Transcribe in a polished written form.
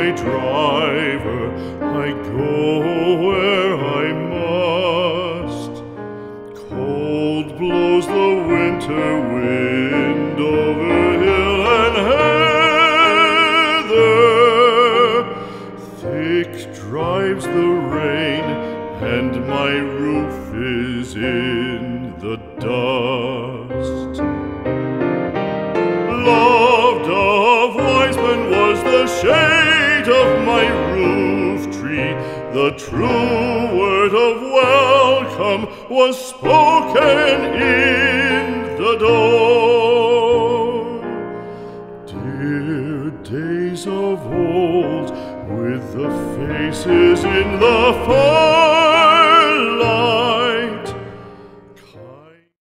my driver, I go where I must. Cold blows the winter wind over hill and heather. Thick drives the rain, and my roof is in the dust. Loved of wise men was the shade of my roof tree. The true word of welcome was spoken in the door. Dear days of old, with the faces in the fire,